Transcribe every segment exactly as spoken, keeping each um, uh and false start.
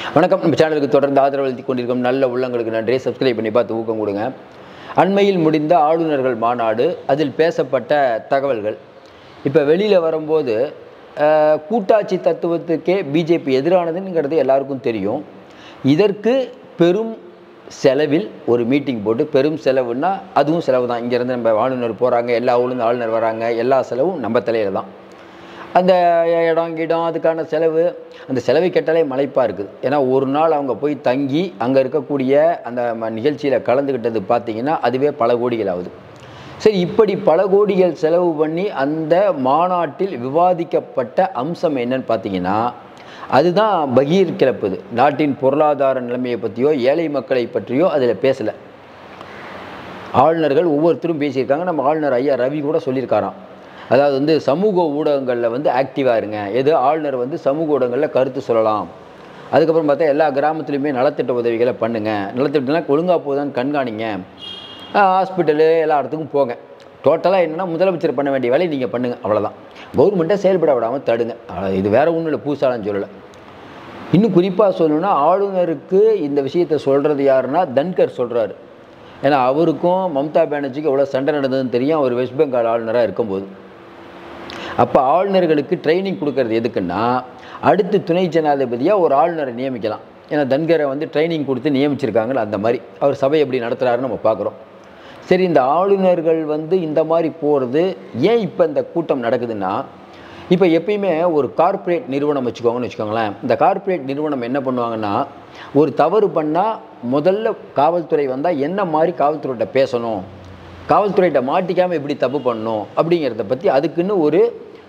வணக்கம். நம்ம சேனலுக்கு தொடர்ந்து ஆதரவு அளித்துக் கொண்டிருக்கும் நல்ல உள்ளங்களுக்கு நன்றி. சப்ஸ்கிரைப் பண்ணி பார்த்து ஊக்கம் கொடுங்க. அண்மையில் முடிந்த ஆளுநர்கள் மாநாடு, அதில் பேசப்பட்ட தகவல்கள் இப்போ வெளியில் வரும்போது கூட்டாட்சி தத்துவத்துக்கே பிஜேபி எதிரானதுங்கிறது எல்லாருக்கும் தெரியும். இதற்கு பெரும் செலவில் ஒரு மீட்டிங் போட்டு, பெரும் செலவுன்னா அதுவும் செலவு தான். இங்கேருந்து நம்ம ஆளுநர் போகிறாங்க, எல்லா ஊர்லேருந்து ஆளுநர் வராங்க, எல்லா செலவும் நம்ம தலையில் தான். அந்த இடம் கிடம் அதுக்கான செலவு, அந்த செலவை கேட்டாலே மலைப்பாக இருக்குது. ஏன்னா ஒரு நாள் அவங்க போய் தங்கி அங்கே இருக்கக்கூடிய அந்த நிகழ்ச்சியில் கலந்துக்கிட்டது பார்த்திங்கன்னா அதுவே பல கோடிகள் ஆகுது. சரி, இப்படி பல கோடிகள் செலவு பண்ணி அந்த மாநாட்டில் விவாதிக்கப்பட்ட அம்சம் என்னன்னு பார்த்தீங்கன்னா, அதுதான் பகீர் கிளப்புது. நாட்டின் பொருளாதார நிலைமையை பற்றியோ ஏழை மக்களை பற்றியோ அதில் பேசலை. ஆளுநர்கள் ஒவ்வொருத்தரும் பேசியிருக்காங்க. நம்ம ஆளுநர் ஐயா ரவி கூட சொல்லியிருக்காராம், அதாவது வந்து சமூக ஊடகங்களில் வந்து ஆக்டிவாக இருங்க. எது ஆளுநர் வந்து சமூக ஊடகங்களில் கருத்து சொல்லலாம். அதுக்கப்புறம் பார்த்தா எல்லா கிராமத்துலேயுமே நலத்திட்ட உதவிகளை பண்ணுங்கள், நலத்திட்டம்லாம் ஒழுங்காக போகுதான்னு கண்காணிங்க, ஹாஸ்பிட்டலு எல்லா இடத்துக்கும் போங்க. டோட்டலாக என்னென்னா முதலமைச்சர் பண்ண வேண்டிய வேலையை நீங்கள் பண்ணுங்கள், அவ்வளோதான். கவர்மெண்ட்டை செயல்பட விடாமல் தடுங்க. இது வேறு ஒன்றும் இல்லை, பூசாலான்னு சொல்லலை. இன்னும் குறிப்பாக சொல்லணுன்னா, ஆளுநருக்கு இந்த விஷயத்தை சொல்கிறது யாருன்னா தன்கர் சொல்கிறாரு. ஏன்னா அவருக்கும் மம்தா பானர்ஜிக்கு எவ்வளோ சண்டை நடந்ததுன்னு தெரியும், அவர் வெஸ்ட் பெங்கால் ஆளுநராக இருக்கும்போது. அப்போ ஆளுநர்களுக்கு ட்ரைனிங் கொடுக்கறது எதுக்குன்னா, அடுத்து துணை ஜனாதிபதியாக ஒரு ஆளுநரை நியமிக்கலாம். ஏன்னா தன்கரை வந்து ட்ரைனிங் கொடுத்து நியமிச்சிருக்காங்களே, அந்த மாதிரி அவர் சபை எப்படி நடத்துகிறாருன்னு நம்ம பார்க்குறோம். சரி, இந்த ஆளுநர்கள் வந்து இந்த மாதிரி போகிறது ஏன் இப்போ இந்த கூட்டம் நடக்குதுன்னா, இப்போ எப்பயுமே ஒரு கார்ப்பரேட் நிறுவனம் வச்சுக்கோங்கன்னு வச்சுக்கோங்களேன். இந்த கார்ப்பரேட் நிறுவனம் என்ன பண்ணுவாங்கன்னா, ஒரு தவறு பண்ணால் முதல்ல காவல்துறை வந்தால் என்ன மாதிரி காவல்துறையிட்ட பேசணும், காவல்துறையிட்ட மாட்டிக்காமல் எப்படி தப்பு பண்ணணும் அப்படிங்கிறத பற்றி அதுக்குன்னு ஒரு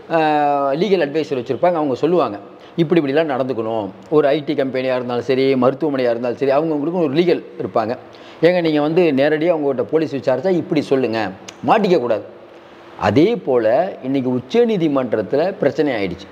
லீகல் அட்வைசர் வச்சுருப்பாங்க. அவங்க சொல்லுவாங்க, இப்படி இப்படிலாம் நடந்துக்கணும். ஒரு ஐடி கம்பெனியாக இருந்தாலும் சரி, மருத்துவமனையாக இருந்தாலும் சரி, அவங்கவுங்களுக்கும் ஒரு லீகல் இருப்பாங்க. ஏங்க நீங்கள் வந்து நேரடியாக அவங்ககிட்ட போலீஸ் விசாரித்தா இப்படி சொல்லுங்கள், மாட்டிக்கக்கூடாது. அதே போல் இன்றைக்கி உச்சநீதிமன்றத்தில் பிரச்சனை ஆயிடுச்சு.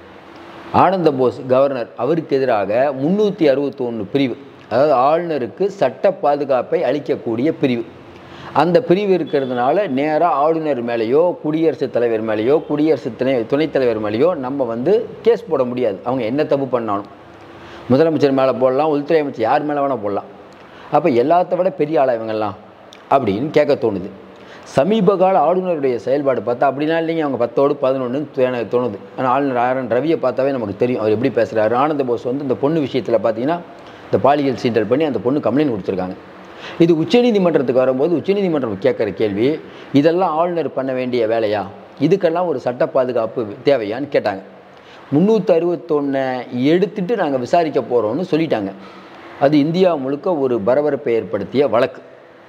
ஆனந்த போஸ் கவர்னர், அவருக்கு எதிராக முந்நூற்றி அறுபத்தி ஒன்று பிரிவு, அதாவது ஆளுநருக்கு சட்ட பாதுகாப்பை அளிக்கக்கூடிய பிரிவு, அந்த பிரிவு இருக்கிறதுனால நேராக ஆளுநர் மேலேயோ குடியரசுத் தலைவர் மேலேயோ குடியரசு துணை துணைத் தலைவர் மேலேயோ நம்ம வந்து கேஸ் போட முடியாது. அவங்க என்ன தப்பு பண்ணாலும் முதலமைச்சர் மேலே போடலாம், உள்துறை அமைச்சர் யார் மேலே வேணால் போடலாம். அப்போ எல்லாத்த விட பெரிய ஆளா இவங்கெல்லாம் அப்படின்னு கேட்க தோணுது. சமீப கால ஆளுநருடைய செயல்பாடு பார்த்தா அப்படின்னா இல்லைங்க, அவங்க பத்தோடு பதினொன்றுன்னு எனக்கு தோணுது. ஆனால் ஆளுநர் ஆரன் ரவியை பார்த்தாவே நமக்கு தெரியும் அவர் எப்படி பேசுகிறாரு. ஆனந்த போஸ் வந்து இந்த பொண்ணு விஷயத்தில் பார்த்தீங்கன்னா இந்த பாலியல் சீண்டல் பண்ணி அந்த பொண்ணு கம்ப்ளைண்ட் கொடுத்துருக்காங்க. இது உச்சநீதிமன்றத்துக்கு வரும்போது உச்சநீதிமன்றம் கேட்குற கேள்வி, இதெல்லாம் ஆளுநர் பண்ண வேண்டிய வேலையா, இதுக்கெல்லாம் ஒரு சட்ட பாதுகாப்பு தேவையான்னு கேட்டாங்க. முந்நூற்றி அறுபத்தொன்னை எடுத்துட்டு நாங்கள் விசாரிக்க போகிறோம்னு சொல்லிட்டாங்க. அது இந்தியா முழுக்க ஒரு பரபரப்பை ஏற்படுத்திய வழக்கு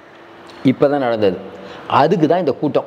இப்போ தான் நடந்தது. அதுக்கு தான் இந்த கூட்டம்.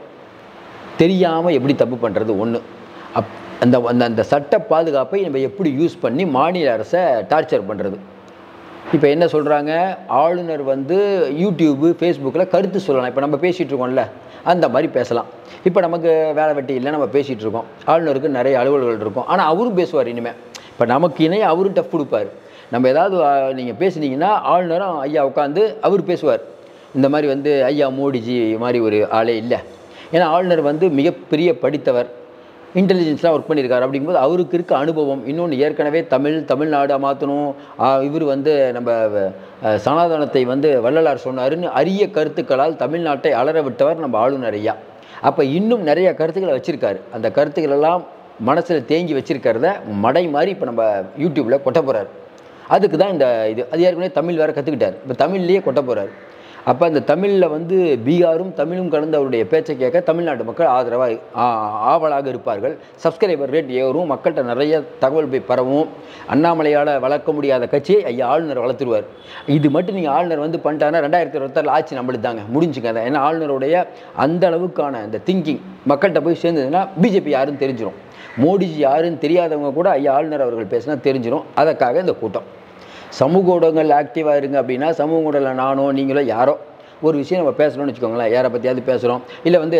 தெரியாமல் எப்படி தப்பு பண்ணுறது ஒன்று, அப் அந்த அந்த சட்ட பாதுகாப்பை நம்ம எப்படி யூஸ் பண்ணி மாநில அரசை டார்ச்சர் பண்ணுறது. இப்போ என்ன சொல்கிறாங்க, ஆளுநர் வந்து யூடியூப்பு ஃபேஸ்புக்கில் கருத்து சொல்லலாம். இப்போ நம்ம பேசிகிட்டு இருக்கோம்ல, அந்த மாதிரி பேசலாம். இப்போ நமக்கு வேலை வெட்டி இல்லை, நம்ம பேசிகிட்டு இருக்கோம். ஆளுநருக்கு நிறைய அலுவல்கள் இருக்கும், ஆனால் அவரும் பேசுவார். இனிமேல் இப்போ நமக்கு இணைய அவரும் டஃப் கொடுப்பார். நம்ம ஏதாவது நீங்கள் பேசுனீங்கன்னா ஆளுநரும் ஐயா உட்காந்து அவர் பேசுவார். இந்த மாதிரி வந்து ஐயா மோடிஜி மாதிரி ஒரு ஆளே இல்லை. ஏன்னா ஆளுநர் வந்து மிகப்பெரிய படித்தவர், இன்டெலிஜென்ஸ்லாம் ஒர்க் பண்ணியிருக்காரு. அப்படிங்கும்போது அவருக்கு இருக்க அனுபவம். இன்னொன்று, ஏற்கனவே தமிழ் தமிழ்நாடாக மாற்றணும், இவர் வந்து நம்ம சனாதனத்தை வந்து வள்ளலார் சொன்னாருன்னு அரிய கருத்துக்களால் தமிழ்நாட்டை அலற விட்டவர் நம்ம ஆளுநர் ஐயா. அப்போ இன்னும் நிறைய கருத்துக்களை வச்சுருக்காரு. அந்த கருத்துக்களெல்லாம் மனசில் தேங்கி வச்சுருக்கிறத மடை மாதிரி இப்போ நம்ம யூடியூப்பில் கொட்ட போகிறார். அதுக்கு தான் இந்த இது. அது ஏற்கனவே தமிழ் வேறு கற்றுக்கிட்டார், இப்போ தமிழ்லேயே கொட்ட போகிறார். அப்போ அந்த தமிழில் வந்து பீகாரும் தமிழும் கலந்து அவருடைய பேச்சை கேட்க தமிழ்நாட்டு மக்கள் ஆதரவாக ஆவலாக இருப்பார்கள். சப்ஸ்கிரைபர் ரேட் ஏறும், மக்கள்கிட்ட நிறைய தகவல் போய் பரவும். அண்ணாமலையால் வளர்க்க முடியாத கட்சியை ஐயா ஆளுநர் வளர்த்துருவார். இது மட்டும் நீங்கள் ஆளுநர் வந்து பண்ணிட்டாங்கன்னா ரெண்டாயிரத்தி இருபத்தாறில் ஆட்சி நம்மளுக்கு தாங்க முடிஞ்சுக்காத. ஏன்னா ஆளுநருடைய அந்த அளவுக்கான அந்த திங்கிங் மக்கள்கிட்ட போய் சேர்ந்ததுன்னா பிஜேபி யாருன்னு தெரிஞ்சிடும். மோடிஜி யாருன்னு தெரியாதவங்க கூட ஐயா ஆளுநர் அவர்கள் பேசினா தெரிஞ்சிடும். அதற்காக இந்த கூட்டம். சமூக ஊடகங்கள் ஆக்டிவாக இருங்க அப்படின்னா, சமூக ஊடகங்களில் நானோ நீங்களோ யாரோ ஒரு விஷயம் நம்ம பேசணும்னு வச்சுக்கோங்களேன், யாரை பற்றியாவது பேசுகிறோம், இல்லை வந்து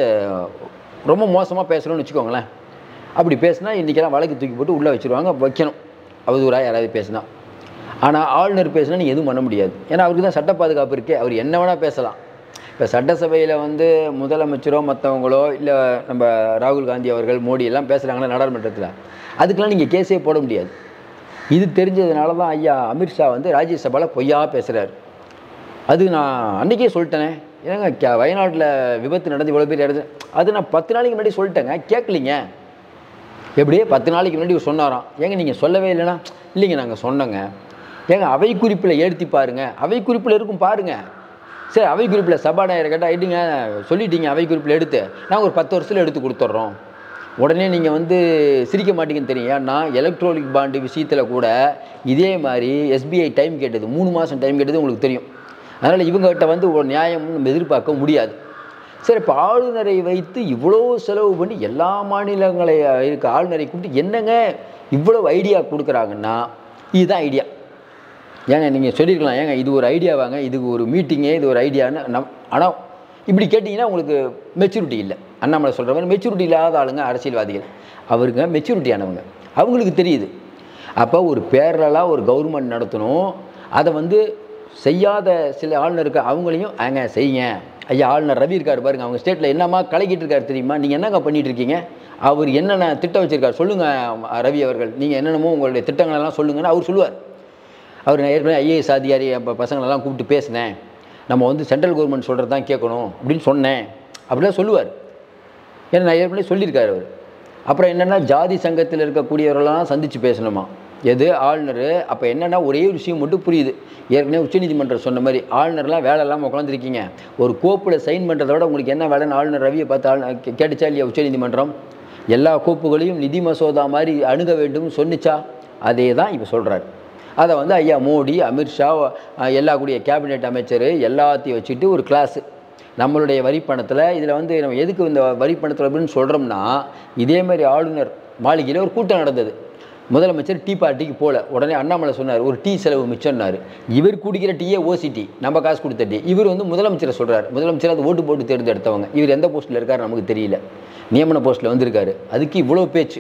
ரொம்ப மோசமாக பேசுகிறோம்னு வச்சுக்கோங்களேன். அப்படி பேசுனா இன்றைக்கெல்லாம் வழக்கு தூக்கி போட்டு உள்ளே வச்சுருவாங்க, வைக்கணும் அவதூறாக யாராவது பேசுனா. ஆனால் ஆளுநர் பேசுனா நீங்கள் எதுவும் பண்ண முடியாது. ஏன்னா அவருக்கு தான் சட்ட பாதுகாப்பு இருக்கே, அவர் என்ன வேணால் பேசலாம். இப்போ சட்டசபையில் வந்து முதலமைச்சரோ மற்றவங்களோ இல்லை நம்ம ராகுல் காந்தி அவர்கள் மோடி எல்லாம் பேசுகிறாங்களா நாடாளுமன்றத்தில், அதுக்கெல்லாம் நீங்கள் கேஸே போட முடியாது. இது தெரிஞ்சதுனால தான் ஐயா அமித்ஷா வந்து ராஜ்யசபாவில் பொய்யா பேசுகிறார். அது நான் அன்றைக்கே சொல்லிட்டேனே, ஏங்க கே வயநாட்டில் விபத்து நடந்து இவ்வளோ பேர் இறந்து, அது நான் பத்து நாளைக்கு முன்னாடி சொல்லிட்டேங்க, கேட்கலிங்க. எப்படியே பத்து நாளைக்கு முன்னாடி சொன்னாராம். ஏங்க நீங்கள் சொல்லவே இல்லைன்னா, இல்லைங்க நாங்கள் சொன்னோங்க. ஏங்க அவை குறிப்பில் ஏற்றி பாருங்கள், அவை குறிப்பில் இருக்கும் பாருங்கள். சரி, அவை குறிப்பில் சபாநாயகரை கேட்டால் ஆகிட்டுங்க சொல்லிட்டீங்க, அவை குறிப்பில் எடுத்து நாங்கள் ஒரு பத்து வருஷத்தில் எடுத்து கொடுத்துட்றோம். உடனே நீங்கள் வந்து சிரிக்க மாட்டீங்கன்னு தெரியும். ஏன்னா எலக்ட்ரானிக் பாண்டு விஷயத்தில் கூட இதே மாதிரி எஸ்பிஐ டைம் கேட்டது, மூணு மாதம் டைம் கேட்டது உங்களுக்கு தெரியும். அதனால் இவங்ககிட்ட வந்து ஒரு நியாயம் நம்ம எதிர்பார்க்க முடியாது. சரி, இப்போ ஆளுநரை வைத்து இவ்வளோ செலவு பண்ணி எல்லா மாநிலங்களை இருக்க ஆளுநரை கூப்பிட்டு என்னங்க இவ்வளோ ஐடியா கொடுக்குறாங்கன்னா, இதுதான் ஐடியா. ஏங்க நீங்கள் சொல்லியிருக்கலாம், ஏங்க இது ஒரு ஐடியாவாங்க, இதுக்கு ஒரு மீட்டிங்கே, இது ஒரு ஐடியான்னு. நம் ஆனால் இப்படி கேட்டிங்கன்னா உங்களுக்கு மெச்சூரிட்டி இல்லை. அண்ணாமலை சொல்கிற மாதிரி மெச்சூரிட்டி இல்லாத ஆளுங்க அரசியல்வாதிகள். அவருங்க மெச்சூரிட்டியானவங்க, அவங்களுக்கு தெரியுது. அப்போ ஒரு பேரலாக ஒரு கவர்மெண்ட் நடத்தணும், அதை வந்து செய்யாத சில ஆளுநருக்கு அவங்களையும் ஏங்க செய்யுங்க. ஐயா ஆளுநர் ரவி இருக்கார் பாருங்கள், அவங்க ஸ்டேட்டில் என்னம்மா கலக்கிட்டு இருக்காரு தெரியுமா, நீங்கள் என்னங்க பண்ணிகிட்டு இருக்கீங்க, அவர் என்னென்ன திட்டம் வச்சுருக்காரு சொல்லுங்கள் ரவி அவர்கள், நீங்கள் என்னென்னமோ உங்களுடைய திட்டங்களெல்லாம் சொல்லுங்கன்னு அவர் சொல்லுவார். அவர் நான் ஏற்கனவே ஐஏஎஸ் அதிகாரி பசங்களெல்லாம் கூப்பிட்டு பேசினேன், நம்ம வந்து சென்ட்ரல் கவர்மெண்ட் சொல்கிறது தான் கேட்கணும் அப்படின்னு சொன்னேன் அப்படிலாம் சொல்லுவார். ஏன்னா நான் ஏற்கனவே சொல்லியிருக்காரு அவர். அப்புறம் என்னென்னா ஜாதி சங்கத்தில் இருக்கக்கூடியவர்களெலாம் சந்தித்து பேசணுமா, எது ஆளுநர். அப்போ என்னென்னா ஒரே ஒரு விஷயம் மட்டும் புரியுது, ஏற்கனவே உச்சநீதிமன்றம் சொன்ன மாதிரி ஆளுநர்லாம் வேலை இல்லாமல் உட்காந்துருக்கீங்க, ஒரு கோப்பில் சைன் பண்ணுறத விட உங்களுக்கு என்ன வேலைன்னு ஆளுநர் ரவியை பார்த்து ஆள் கேட்டுச்சா இல்லையா உச்சநீதிமன்றம்? எல்லா கோப்புகளையும் நிதி மசோதா மாதிரி அணுக வேண்டும் சொன்னிச்சா? அதே தான் இப்போ சொல்கிறார். அதை வந்து ஐயா மோடி, அமித்ஷா, எல்லா கூடிய கேபினெட் அமைச்சர் எல்லாத்தையும் வச்சுட்டு ஒரு கிளாஸு நம்மளுடைய வரி பணத்தில். இதில் வந்து நம்ம எதுக்கு இந்த வரி பணத்தில் அப்படின்னு சொல்கிறோம்னா, இதேமாதிரி ஆளுநர் மாளிகையில் ஒரு கூட்டம் நடந்தது. முதலமைச்சர் டீ பார்ட்டிக்கு போகல. உடனே அண்ணாமலை சொன்னார் ஒரு டீ செலவு மிச்சம்னாரு. இவர் குடிக்கிற டீயே ஓசி டீ, நம்ம காசு கொடுத்த டீ. இவர் வந்து முதலமைச்சரை சொல்கிறார். முதலமைச்சர் அது ஓட்டு போட்டு தேர்ந்தெடுத்தவங்க. இவர் எந்த போஸ்ட்டில் இருக்கார் நமக்கு தெரியல, நியமன போஸ்ட்டில் வந்திருக்காரு. அதுக்கு இவ்வளோ பேச்சு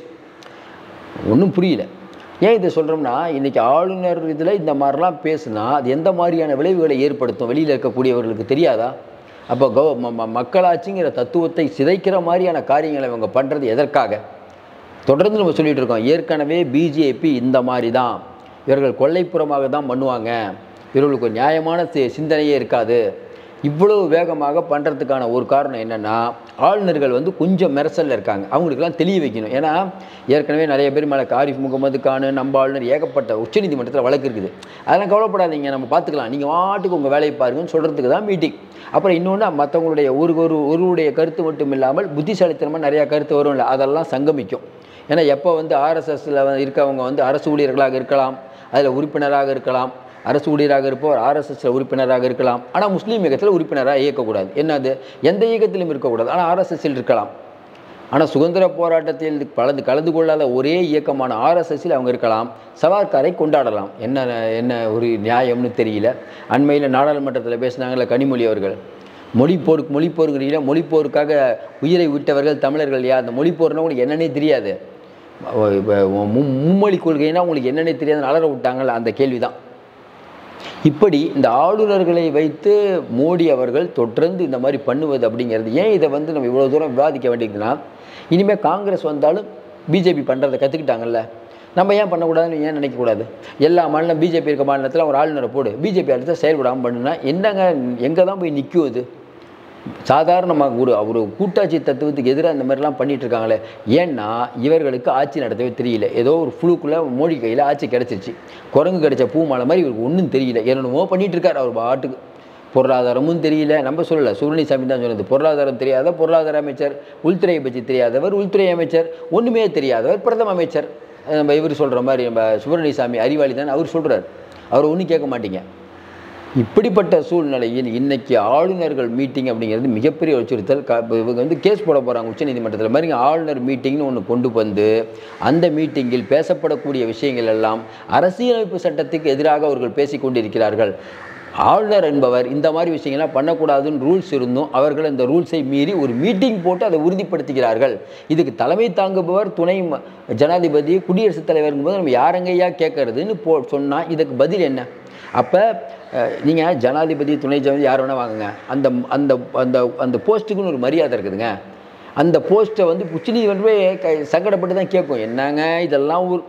ஒன்றும் புரியல. ஏன் இதை சொல்கிறோம்னா, இன்றைக்கி ஆளுநர் இதில் இந்த மாதிரிலாம் பேசுனா அது எந்த மாதிரியான விளைவுகளை ஏற்படுத்தும் வெளியில் இருக்கக்கூடியவர்களுக்கு தெரியாதா? அப்போ கௌ மக்களாட்சிங்கிற தத்துவத்தை சிதைக்கிற மாதிரியான காரியங்களை இவங்க பண்ணுறது எதற்காக? தொடர்ந்து நம்ம சொல்லிகிட்டு இருக்கோம். ஏற்கனவே பிஜேபி இந்த மாதிரி தான், இவர்கள் கொள்ளைப்புறமாக தான் பண்ணுவாங்க, இவர்களுக்கு ஒரு நியாயமான சிந்தனையே இருக்காது. இவ்வளவு வேகமாக பண்ணுறதுக்கான ஒரு காரணம் என்னென்னா, ஆளுநர்கள் வந்து கொஞ்சம் மெரசலில் இருக்காங்க. அவங்களுக்கெல்லாம் தெளிய வைக்கணும். ஏன்னா ஏற்கனவே நிறைய பேர் மேலே ஆரிஃப் முகமது கான், நம்ம ஆளுநர் ஏகப்பட்ட உச்சநீதிமன்றத்தில் வழக்கு இருக்குது. அதெல்லாம் கவலைப்படாதீங்க, நம்ம பார்த்துக்கலாம், நீங்கள் வாட்டுக்கு உங்கள் வேலையை பாருங்கன்னு சொல்கிறதுக்கு தான் மீட்டிங். அப்புறம் இன்னொன்று, மற்றவங்களுடைய ஒரு ஒரு ஒருவருடைய கருத்து மட்டும் இல்லாமல் புத்திசாலித்தனமாக நிறையா கருத்து வரும் இல்லை, அதெல்லாம் சங்கமிக்கும். ஏன்னா எப்போ வந்து ஆர்எஸ்எஸில் இருக்கவங்க வந்து அரசு ஊழியர்களாக இருக்கலாம், அதில் உறுப்பினராக இருக்கலாம், அரசு ஊழியராக இருப்போர் ஆர்எஸ்எஸில் உறுப்பினராக இருக்கலாம். ஆனால் முஸ்லீம் இயக்கத்தில் உறுப்பினராக இயக்கக்கூடாது. என்னது, எந்த இயக்கத்திலும் இருக்கக்கூடாது, ஆனால் ஆர்எஸ்எஸில் இருக்கலாம். ஆனால் சுதந்திர போராட்டத்தில் கலந்து கலந்து கொள்ளாத ஒரே இயக்கமான ஆர்எஸ்எஸில் அவங்க இருக்கலாம், சவார்காரை கொண்டாடலாம். என்ன என்ன ஒரு நியாயம்னு தெரியல. அண்மையில் நாடாளுமன்றத்தில் பேசினாங்களே கனிமொழி அவர்கள், மொழிப்போருக்கு மொழிப்போருங்கிறீங்களா, மொழிப்போருக்காக உயிரை விட்டவர்கள் தமிழர்கள் யார்? அந்த மொழிப்போர்னா உங்களுக்கு என்னன்னே தெரியாது, மும்மொழி கொள்கைன்னா உங்களுக்கு என்னன்னே தெரியாதுன்னு அலற விட்டாங்கள்ல, அந்த கேள்வி தான். இப்படி இந்த ஆளுநர்களை வைத்து மோடி அவர்கள் தொடர்ந்து இந்த மாதிரி பண்ணுவது அப்படிங்கிறது, ஏன் இதை வந்து நம்ம இவ்வளோ தூரம் விவாதிக்க வேண்டியதுன்னா, இனிமேல் காங்கிரஸ் வந்தாலும் பிஜேபி பண்ணுறதை கற்றுக்கிட்டாங்கல்ல, நம்ம ஏன் பண்ணக்கூடாதுன்னு ஏன் நினைக்கக்கூடாது? எல்லா மாநிலம் பிஜேபி இருக்க மாநிலத்தில் ஒரு ஆளுநரை போடு, பிஜேபி அடுத்த செயல்படாமல் பண்ணுனா என்னங்க, எங்கே தான் போய் நிற்கும்? அது சாதாரணமாக ஒரு ஒரு கூட்டாட்சி தத்துவத்துக்கு எதிராக இந்த மாதிரிலாம் பண்ணிகிட்டு இருக்காங்களே. ஏன்னா இவர்களுக்கு ஆட்சி நடத்தவே தெரியல. ஏதோ ஒரு ஃபுளுக்குள்ளே மோடி கையில் ஆட்சி கிடச்சிருச்சு, குரங்கு கிடைச்ச பூ மாலை மாதிரி இவருக்கு ஒன்றும் தெரியல, என்னென்னமோ பண்ணிகிட்டு இருக்கார் அவர் பாட்டுக்கு. பொருளாதாரமும் தெரியல, நம்ம சொல்லலை, சுப்பிரமணியசாமி தான் சொன்னது. பொருளாதாரம் தெரியாத பொருளாதார அமைச்சர், உள்துறையை பற்றி தெரியாதவர் உள்துறை அமைச்சர், ஒன்றுமே தெரியாதவர் பிரதம அமைச்சர். நம்ம இவர் சொல்கிற மாதிரி நம்ம சுப்பிரமணியசாமி அறிவாளி தான் அவர் சொல்கிறார், அவர் ஒன்றும் கேட்க மாட்டீங்க. இப்படிப்பட்ட சூழ்நிலையில் இன்றைக்கி ஆளுநர்கள் மீட்டிங் அப்படிங்கிறது மிகப்பெரிய அச்சுறுத்தல். க இவங்க வந்து கேஸ் போட போகிறாங்க உச்சநீதிமன்றத்தில். மாதிரி ஆளுநர் மீட்டிங்னு ஒன்று கொண்டு வந்து அந்த மீட்டிங்கில் பேசப்படக்கூடிய விஷயங்கள் எல்லாம் அரசியலமைப்பு சட்டத்துக்கு எதிராக அவர்கள் பேசிக்கொண்டிருக்கிறார்கள். ஆளுநர் என்பவர் இந்த மாதிரி விஷயங்கள்லாம் பண்ணக்கூடாதுன்னு ரூல்ஸ் இருந்தும் அவர்கள் இந்த ரூல்ஸை மீறி ஒரு மீட்டிங் போட்டு அதை உறுதிப்படுத்துகிறார்கள். இதுக்கு தலைமை தாங்குபவர் துணை ஜனாதிபதி, குடியரசுத் தலைவருங்கும்போது நம்ம யாரங்கையா கேட்கறதுன்னு போ சொன்னால் இதுக்கு பதில் என்ன? அப்போ நீங்கள் ஜனாதிபதி, துணை ஜனாதிபதி யார் வேணால் வாங்குங்க, அந்த அந்த அந்த அந்த போஸ்ட்டுக்குன்னு ஒரு மரியாதை இருக்குதுங்க. அந்த போஸ்ட்டை வந்து உச்சநீதிமன்றமே க சங்கடப்பட்டு தான் கேட்கும், என்னங்க இதெல்லாம் ஒரு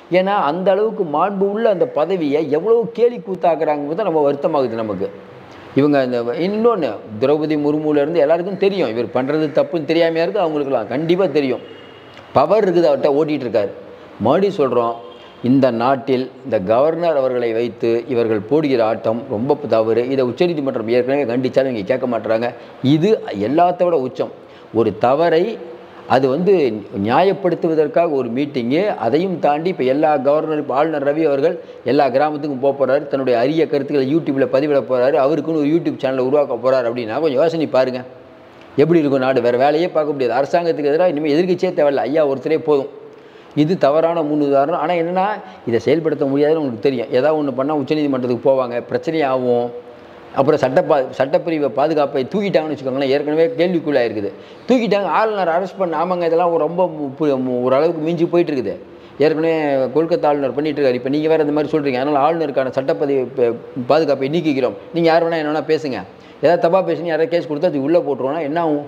ஏன்னா அந்த அளவுக்கு மாண்பு உள்ள அந்த பதவியை எவ்வளோ கேலி கூத்தாக்குறாங்க நம்ம வருத்தமாகுது நமக்கு. இவங்க இந்த இன்னொன்று திரௌபதி முர்முலேருந்து எல்லாருக்கும் தெரியும் இவர் பண்ணுறது தப்புன்னு தெரியாமையா இருக்குது, அவங்களுக்குலாம் கண்டிப்பாக தெரியும். பவர் இருக்குது அவர்கிட்ட ஓட்டிகிட்டு இருக்காரு. மறுபடியும் சொல்கிறோம், இந்த நாட்டில் இந்த கவர்னர் அவர்களை வைத்து இவர்கள் போடுகிற ஆட்டம் ரொம்ப தவறு. இதை உச்சநீதிமன்றம் ஏற்கனவே கண்டித்தாலும் இங்கே கேட்க மாட்டுறாங்க. இது எல்லாத்த விட உச்சம். ஒரு தவறை அது வந்து நியாயப்படுத்துவதற்காக ஒரு மீட்டிங்கு, அதையும் தாண்டி இப்போ எல்லா கவர்னர் இப்போ ஆளுநர் ரவி அவர்கள் எல்லா கிராமத்துக்கும் போக போகிறாரு, தன்னுடைய அரிய கருத்துக்களை யூடியூப்பில் பதிவிட போகிறாரு, அவருக்குன்னு ஒரு யூடியூப் சேனலை உருவாக்க போகிறார். அப்படின்னா கொஞ்சம் யோசனை பாருங்கள் எப்படி இருக்கும் நாடு. வேறு வேலையே பார்க்க முடியாது. அரசாங்கத்துக்கு எதிராக இனிமேல் எதிர்க்கட்சியே தேவையில்லை, ஐயா ஒருத்தரே போதும். இது தவறான முன் உதாரணம். ஆனால் என்னென்னா இதை செயல்படுத்த முடியாதுன்னு உங்களுக்கு தெரியும். ஏதாவது ஒன்று பண்ணால் உச்சநீதிமன்றத்துக்கு போவாங்க, பிரச்சனையாகும். அப்புறம் சட்ட பா சட்டப்பிரிவை பாதுகாப்பை தூக்கிட்டாங்கன்னு வச்சுக்கோங்களேன். ஏற்கனவே கேள்விக்குள்ளாக இருக்குது. தூக்கிட்டாங்க, ஆளுநர் அரெஸ்ட் பண்ண. ஆமாங்க, இதெல்லாம் ரொம்ப ஓரளவுக்கு மிஞ்சி போயிட்டு இருக்குது. ஏற்கனவே கொல்கத்தா ஆளுநர் பண்ணிட்டு இருக்காரு. இப்போ நீங்கள் வேறு இந்த மாதிரி சொல்கிறீங்க. அதனால் ஆளுநருக்கான சட்டப்பதிவு பாதுகாப்பை நீக்கிக்கிறோம். நீங்கள் யார் வேணால் என்ன வேணால் பேசுங்க. ஏதாவது தப்பாக பேசுங்க, யாராவது கேஸ் கொடுத்தா அது உள்ளே போட்டுருவோன்னா என்ன ஆகும்?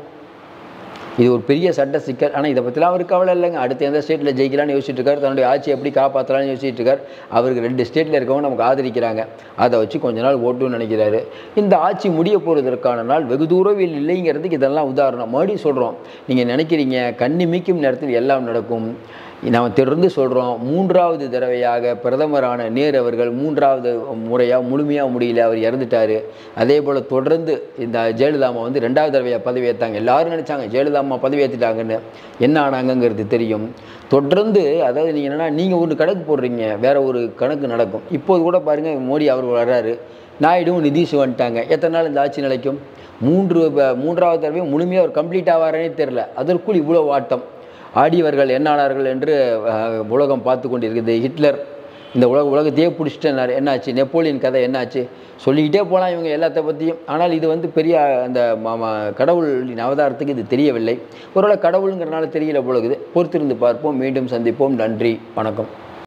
இது ஒரு பெரிய சட்ட சிக்கல். ஆனால் இதை பற்றிலாம் அவருக்கு கவலை இல்லைங்க. அடுத்து எந்த ஸ்டேட்டில் ஜெயிக்கலான்னு யோசிச்சுட்டு இருக்காரு, தன்னுடைய ஆட்சி எப்படி காப்பாற்றலான்னு யோசிச்சுட்டு இருக்கார். அவருக்கு ரெண்டு ஸ்டேட்டில் இருக்கவங்க நமக்கு ஆதரிக்கிறாங்க, அதை வச்சு கொஞ்ச நாள் ஓட்டுன்னு நினைக்கிறாரு. இந்த ஆட்சி முடிய போகிறதற்கான நாள் வெகு தூரவில் இல்லைங்கிறதுக்கு இதெல்லாம் உதாரணம். மறுபடியும் சொல்கிறோம், நீங்கள் நினைக்கிறீங்க கண்ணி மீக்கும் நேரத்தில் எல்லாம் நடக்கும். நாம் தொடர்ந்து சொல்கிறோம், மூன்றாவது தடவையாக பிரதமரான நேரு அவர்கள் மூன்றாவது முறையாக முழுமையாக முடியல, அவர் இறந்துட்டார். அதே போல் தொடர்ந்து இந்த ஜெயலலிதாம்மா வந்து ரெண்டாவது தடவையாக பதவி ஏற்றாங்க. எல்லோரும் நினச்சாங்க ஜெயலலிதாம்மா பதவி ஏற்றிட்டாங்கன்னு, என்ன ஆனாங்கங்கிறது தெரியும். தொடர்ந்து அதாவது நீங்கள் என்னென்னா நீங்கள் ஒன்று கணக்கு போடுறீங்க, வேறு ஒரு கணக்கு நடக்கும். இப்போது கூட பாருங்கள், மோடி அவர் வர்றாரு, நாயுடுவும் நிதிஷ் வந்துட்டாங்க. எத்தனை நாள் இந்த ஆட்சி நிலைக்கும்? மூன்று மூன்றாவது தடவையும் முழுமையாக அவர் கம்ப்ளீட் ஆவாரே தெரில. அதற்குள் இவ்வளோ ஆட்டம். ஆடியவர்கள் என்னானார்கள் என்று உலகம் பார்த்து கொண்டிருக்குது. ஹிட்லர் இந்த உலக உலகத்தையே பிடிச்சிட்டேன்னாரு, என்னாச்சு? நெப்போலியன் கதை என்னாச்சு? சொல்லிக்கிட்டே போகலாம் இவங்க எல்லாத்த பற்றியும். ஆனால் இது வந்து பெரிய அந்த கடவுளின் அவதாரத்துக்கு இது தெரியவில்லை. ஒருவேளை கடவுளுங்கிறனால தெரியல போலகுது. பொறுத்திருந்து பார்ப்போம். மீண்டும் சந்திப்போம். நன்றி, வணக்கம்.